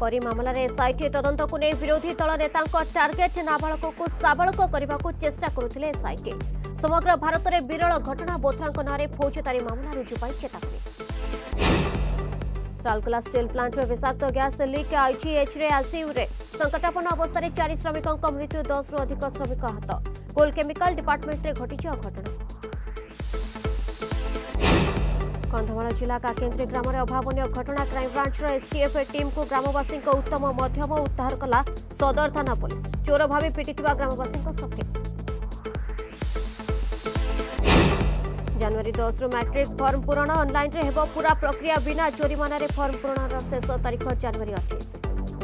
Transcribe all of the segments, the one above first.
परी मामलार एसआईटी तदंत को नहीं विरोधी दल नेता टार्गेट नाबालक को साबालक करने को चेष्टा करुले एसआईटी। समग्र भारत में विरल घटना बोथरा नारे फौजदारी मामला रुजु पाई चेतावनी। राउरकेला स्टील प्लांट विषाक्त गैस लीक आईजीएच रे आईसीयू रे संकटापन्न अवस्था 4 श्रमिकों मृत्यु 10 रु अधिक श्रमिक आहत। कोल केमिकल डिपार्टमेंट रे घटी घटना। कंधमाल जिला काकेन्द्री ग्राम में अभावन घटना क्राइमब्रांच एसटीएफ टीम को ग्रामवासी उत्तम मध्यम उद्धार कला सदर थाना पुलिस। चोर भाव पिटी ग्रामवासी सके। जनवरी 10 रु मैट्रिक फॉर्म पूरण ऑनलाइन रे हेबो पूरा प्रक्रिया बिना जोरिमाना रे फॉर्म पूरण शेष तारीख जनवरी 28।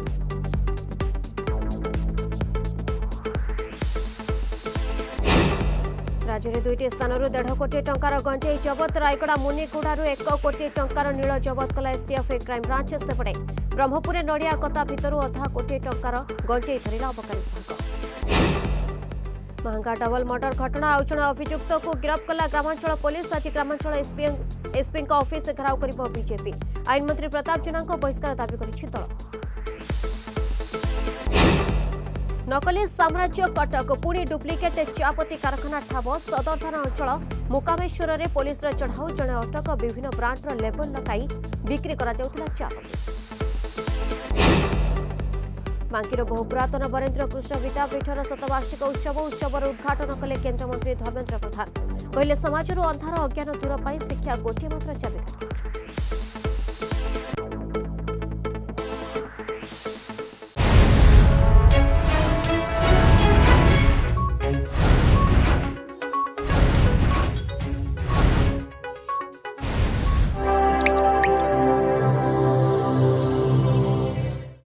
राज्य में 2टी स्थान 1.5 कोटी टंकार गंजेई जबत। रायगड़ा मुनिगुड़ारू 1 कोटी टंकार नील जबत कला एसटीएफ क्राइमब्रांच। सेपटे ब्रह्मपुर नड़िया कता भितर अधा कोटी टंकार गंजेई धरला अबकारी विभाग। महंगा डबल मर्डर घटना आउ जड़े अभियुक्त को गिरफ्त कला ग्रामांचल पुलिस। आज ग्रामांचल एसपी ऑफिस घेराव कर बीजेपी। आईन मंत्री प्रताप जेना बहिष्कार दाबी कर दल। नकली साम्राज्य कटक पुणी डुप्लिकेट चापत्ती कारखाना ठाब। सदर थाना अंचल मुकामेश्वर में पुलिस चढ़ाऊ जड़े अटक विभिन्न ब्रांडर लेबल लगाई बिक्री करा चापत्ती। बांकीर बहु पुरातन बरेन्द्र कृष्ण विद्यापीठर शतवार्षिक उत्सवर उद्घाटन कले केन्द्रमंत्री धर्मेन्द्र प्रधान। कहले समाजरू अंधार अज्ञान दूर पाई शिक्षा गोटे मात्र चाबिकाठी।